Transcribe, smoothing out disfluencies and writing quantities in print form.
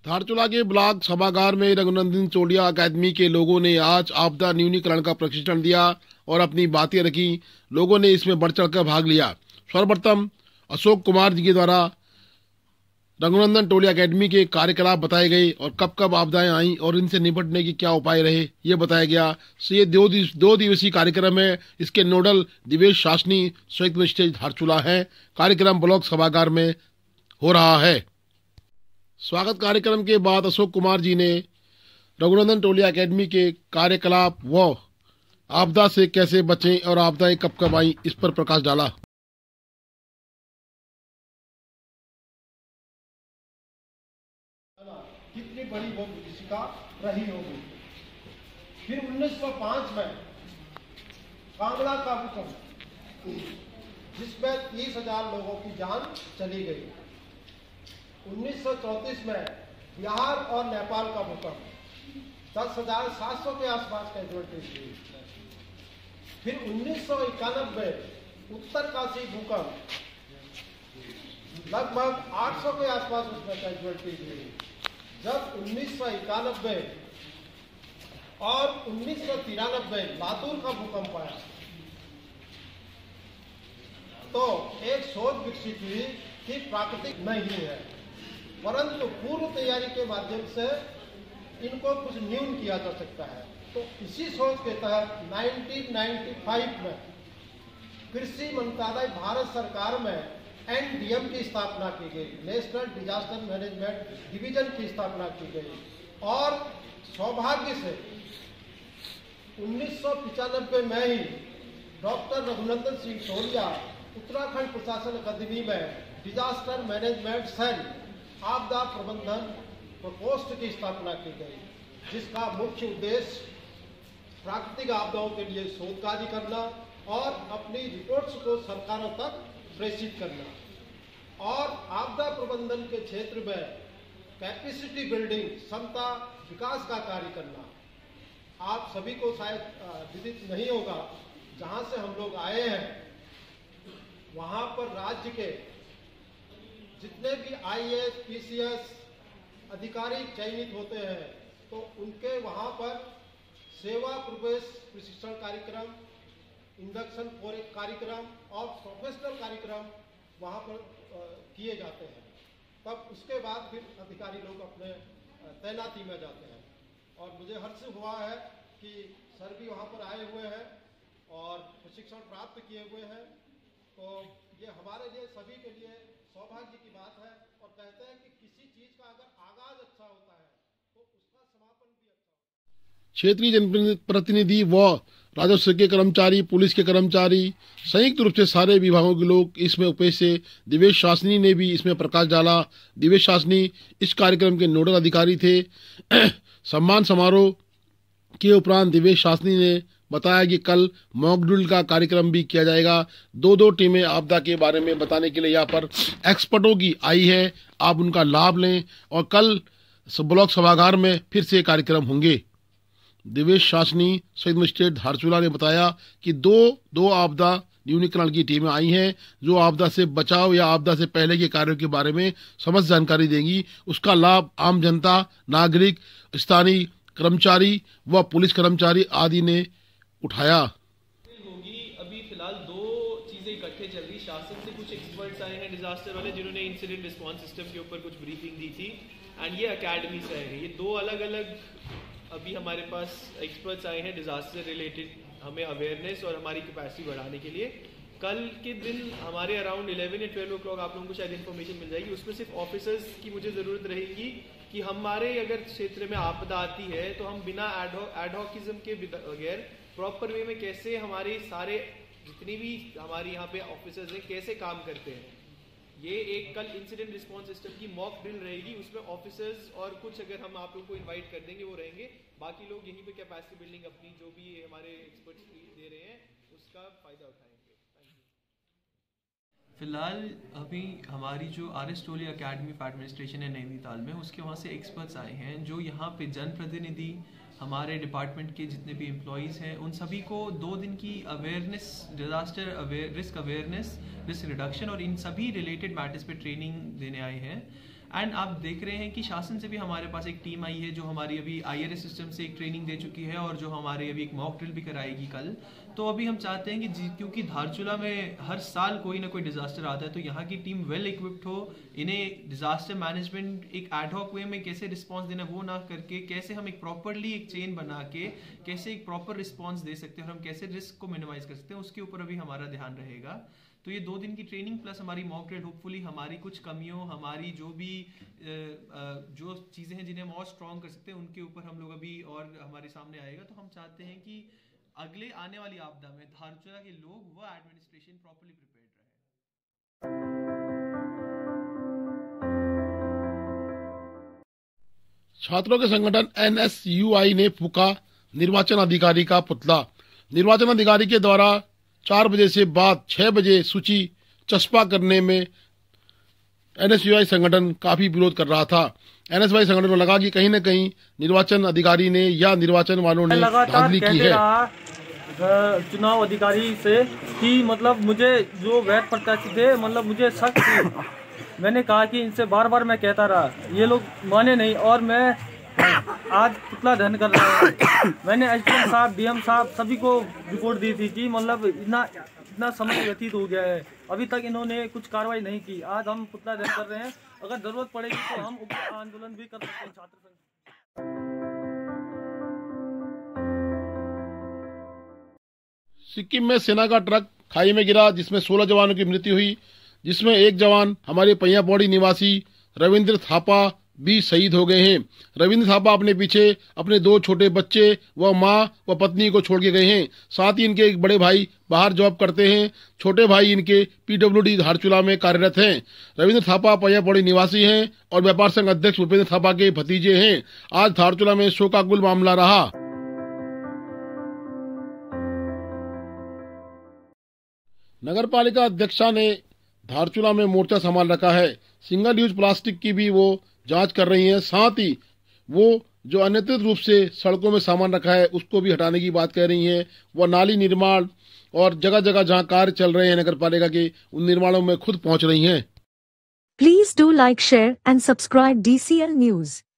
धारचूला के ब्लॉक सभागार में रघुनंदन टोलिया अकादमी के लोगों ने आज आपदा न्यूनीकरण का प्रशिक्षण दिया और अपनी बातें रखी। लोगों ने इसमें बढ़ चढ़कर भाग लिया। सर्वप्रथम अशोक कुमार जी के द्वारा रघुनंदन टोलिया अकादमी के कार्यकलाप बताए गए और कब कब आपदाएं आई और इनसे निपटने के क्या उपाय रहे, ये बताया गया। सो ये दो दिवसीय कार्यक्रम है। इसके नोडल दिवेश शासनी संयुक्त मजिस्ट्रेट धारचूला है। कार्यक्रम ब्लॉक सभागार में हो रहा है। स्वागत कार्यक्रम के बाद अशोक कुमार जी ने रघुनंदन टोलिया अकादमी के कार्यकलाप व आपदा से कैसे बचें और आपदाएं कब कब आई, इस पर प्रकाश डाला। कितनी बड़ी वो विभीषिका रही होगी। फिर 1905 में कांगड़ा का भूकंप, जिसमें 30,000 लोगों की जान चली गई। 1934 में बिहार और नेपाल का भूकंप, 10,700 के आसपास कैजुअल्टीज हुई। फिर 1991 में उत्तरकाशी भूकंप, लगभग 800 के आसपास उसमें कैजुअल्टीज हुई। जब 1991 और 1993 लातूर का भूकंप आया तो एक सोच विकसित हुई कि प्राकृतिक नहीं है, परंतु पूर्व तैयारी के माध्यम से इनको कुछ न्यून किया जा सकता है। तो इसी सोच के तहत 1995 में कृषि मंत्रालय भारत सरकार में NDM की स्थापना की गई, नेशनल डिजास्टर मैनेजमेंट डिवीजन की स्थापना की गई। और सौभाग्य से 1995 में ही डॉक्टर रघुनंदन सिंह टोलिया उत्तराखंड प्रशासन अकादमी में डिजास्टर मैनेजमेंट सेल आपदा प्रबंधन प्रकोष्ठ की स्थापना की गई, जिसका मुख्य उद्देश्य प्राकृतिक आपदाओं के लिए शोध कार्य करना और अपनी रिपोर्ट्स को सरकारों तक प्रेषित करना और आपदा प्रबंधन के क्षेत्र में कैपेसिटी बिल्डिंग, क्षमता विकास का कार्य करना। आप सभी को शायद विदित नहीं होगा, जहां से हम लोग आए हैं वहां पर राज्य के जितने भी IAS, PCS अधिकारी चयनित होते हैं तो उनके वहां पर सेवा प्रवेश प्रशिक्षण कार्यक्रम, इंडक्शन कार्यक्रम और प्रोफेशनल कार्यक्रम वहां पर किए जाते हैं। तब उसके बाद फिर अधिकारी लोग अपने तैनाती में जाते हैं। और मुझे हर्ष हुआ है कि सर भी वहां पर आए हुए हैं और प्रशिक्षण प्राप्त किए हुए हैं। तो ये हमारे लिए सभी के लिए सौभाग्य की बात है। और कहते हैं कि किसी चीज का अगर आगाज अच्छा होता है तो उसका समापन भी अच्छा होता है। क्षेत्रीय जनप्रतिनिधि व राजस्व के कर्मचारी, पुलिस के कर्मचारी, संयुक्त रूप से सारे विभागों के लोग इसमें उपस्थित थे। दिवेश शासनी ने भी इसमें प्रकाश डाला। दिवेश शासनी इस कार्यक्रम के नोडल अधिकारी थे। सम्मान समारोह के उपरांत दिवेश शासनी ने बताया कि कल मॉक ड्रिल का कार्यक्रम भी किया जाएगा। दो टीमें आपदा के बारे में बताने के लिए यहाँ पर एक्सपर्टों की आई है। आप उनका लाभ लें और कल ब्लॉक सभागार में फिर से कार्यक्रम होंगे। दिवेश शासनी संयुक्त मजिस्ट्रेट धारचूला ने बताया कि दो आपदा न्यूनीकरण की टीमें आई हैं जो आपदा से बचाव या आपदा से पहले के कार्यों के बारे में समस्त जानकारी देंगी। उसका लाभ आम जनता, नागरिक, स्थानीय कर्मचारी व पुलिस कर्मचारी आदि ने उठाया। होगी अभी फिलहाल दो चीजें इकट्ठे चल रही। शासन से कुछ एक्सपर्ट्स आए हैं डिजास्टर वाले, जिन्होंने इंसिडेंट रिस्पांस सिस्टम के ऊपर कुछ ब्रीफिंग दी थी, एंड ये अकेडमी से आए हैं। ये दो अलग अलग अभी हमारे पास एक्सपर्ट्स आए हैं डिजास्टर रिलेटेड, हमें अवेयरनेस और हमारी कैपेसिटी बढ़ाने के लिए। कल के दिन हमारे अराउंड 11 या 12 o'clock आप लोगों को शायद इन्फॉर्मेशन मिल जाएगी। उसमें सिर्फ ऑफिसर्स की मुझे ज़रूरत रहेगी कि हमारे अगर क्षेत्र में आपदा आती है तो हम बिना एडहॉकिज्म के बगैर प्रॉपर वे में कैसे हमारे सारे जितनी भी हमारी यहाँ पे ऑफिसर्स हैं कैसे काम करते हैं। ये एक कल इंसिडेंट रिस्पांस सिस्टम की मॉक ड्रिल रहेगी। उसमें ऑफिसर्स और कुछ अगर हम आप लोग को इनवाइट कर देंगे वो रहेंगे, बाकी लोग यहीं पे कैपेसिटी बिल्डिंग अपनी जो भी हमारे एक्सपर्ट्स दे रहे हैं उसका फायदा उठाएंगे। Thank you. फिलहाल अभी हमारी जो RS Tolia academy of administration है नैनीताल में, उसके वहाँ से एक्सपर्ट्स आए हैं जो यहाँ पे जनप्रतिनिधि, हमारे डिपार्टमेंट के जितने भी एम्प्लॉयज़ हैं, उन सभी को 2 दिन की awareness, risk awareness, risk reduction और इन सभी रिलेटेड मैटर्स पे ट्रेनिंग देने आए हैं। एंड आप देख रहे हैं कि शासन से भी हमारे पास एक टीम आई है जो हमारी अभी IRS सिस्टम से एक ट्रेनिंग दे चुकी है और जो हमारे अभी एक मॉक ड्रिल भी कराएगी कल। तो अभी हम चाहते हैं कि क्योंकि धारचूला में हर साल कोई ना कोई डिजास्टर आता है, तो यहाँ की टीम वेल इक्विप्ड हो, इन्हें डिजास्टर मैनेजमेंट एक एडहॉक वे में कैसे रिस्पॉन्स देना वो ना करके कैसे हम एक प्रॉपरली एक चेन बना के कैसे एक प्रॉपर रिस्पॉन्स दे सकते हैं और हम कैसे रिस्क को मिनिमाइज कर सकते हैं, उसके ऊपर अभी हमारा ध्यान रहेगा। तो ये 2 दिन की ट्रेनिंग प्लस हमारी मॉक ड्रिल होपफुली हमारी कुछ कमियों, हमारी जो भी जो चीज़ें हैं जिन्हें हम और स्ट्रॉन्ग कर सकते हैं उनके ऊपर हम लोग अभी और हमारे सामने आएगा। तो हम चाहते हैं कि अगले आने वाली आपदा में धारचूला के लोग व एडमिनिस्ट्रेशन प्रॉपर्ली प्रिपेयर्ड रहे। छात्रों के संगठन NSUI ने फूका निर्वाचन अधिकारी का पुतला। निर्वाचन अधिकारी के द्वारा 4 बजे से बाद 6 बजे सूची चस्पा करने में NSUI संगठन काफी विरोध कर रहा था। NSUI संगठन को लगा कि कहीं न कहीं निर्वाचन अधिकारी ने या निर्वाचन वालों ने धांधली की है। चुनाव अधिकारी से कि मतलब मुझे जो वैध प्रत्याशी थे मतलब मुझे शक थी। मैंने कहा कि इनसे बार बार मैं कहता रहा, ये लोग माने नहीं और मैं आज पुतला दहन कर रहा हूँ। मैंने SDM साहब, DM साहब सभी को रिपोर्ट दी थी कि मतलब इतना समय व्यतीत हो गया है, अभी तक इन्होंने कुछ कार्रवाई नहीं की। आज हम पुतला दहन कर रहे हैं, अगर जरूरत पड़ेगी तो हम आंदोलन भी कर सकते हैं छात्र संघ। सिक्किम में सेना का ट्रक खाई में गिरा जिसमें 16 जवानों की मृत्यु हुई, जिसमें एक जवान हमारे पैयापौड़ी निवासी रविंद्र थापा भी शहीद हो गए हैं। रविंद्र थापा अपने पीछे अपने 2 छोटे बच्चे व मां व पत्नी को छोड़ के गए हैं। साथ ही इनके एक बड़े भाई बाहर जॉब करते हैं। छोटे भाई इनके PWD धारचूला में कार्यरत हैं। रविंद्र थापा पैयापौड़ी निवासी हैं और व्यापार संघ अध्यक्ष भूपेंद्र थापा के भतीजे हैं। आज धारचूला में शोकाकुल मामला रहा। नगर पालिका अध्यक्षा ने धारचूला में मोर्चा संभाल रखा है। सिंगल यूज प्लास्टिक की भी वो जांच कर रही हैं। साथ ही वो जो अनियंत्रित रूप से सड़कों में सामान रखा है उसको भी हटाने की बात कह रही हैं। वो नाली निर्माण और जगह जगह जहां कार्य चल रहे हैं नगर पालिका के, उन निर्माणों में खुद पहुंच रही हैं। Please do like, share and subscribe DCL news.